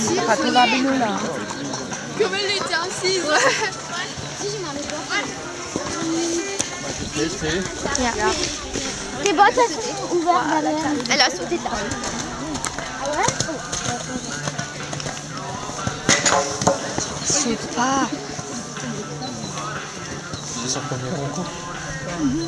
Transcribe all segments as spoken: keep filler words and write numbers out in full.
assise. Pas trop la belle là. Comme elle était assise. Si je m'en vais pas. Ja. Tes bottes elles sont ouvertes derrière. Elle a sauté là. Ah ouais? Saute pas. C'est son premier concours. Mm-hmm.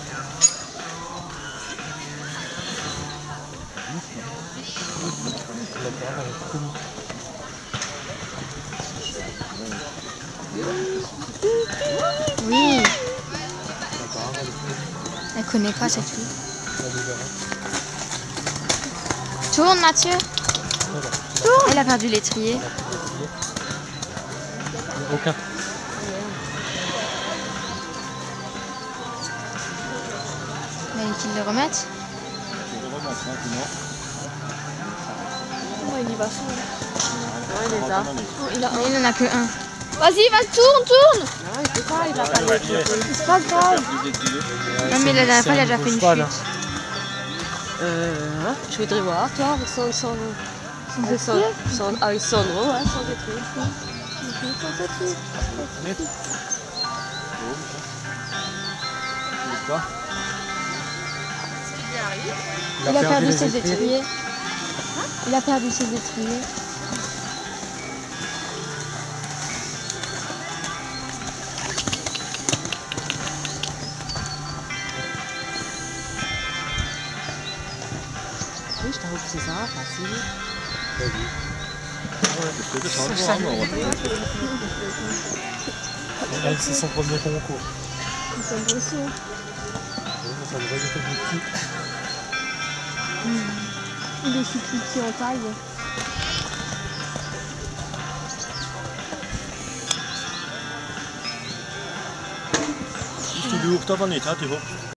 Oui. Elle connaît pas cette fille. Tourne Mathieu. Tourne. Elle a perdu l'étrier. Aucun. Mais qu'ils le remettent. Oh, il y va sans. Ouais, il les a. Oh, il a Mais il n'en a que un. Vas-y, vas-y, tourne, tourne. Non, il peut pas, il va pas le C'est pas grave. Non mais la dernière fois il a déjà fait une chute. Euh, hein, je voudrais voir, toi, avec son... son... Sans Avec son... son... Avec Sandro, ouais, sans détruire. Il a perdu ses étriers. Il a perdu ses étriers. Oui, je t'avoue que c'est ça, facile. Elle, c'est son premier concours. Ils sont beaux. Ça devrait être petit. Il est aussi plus petit en taille. Hvis du lurer, der var net her, det var.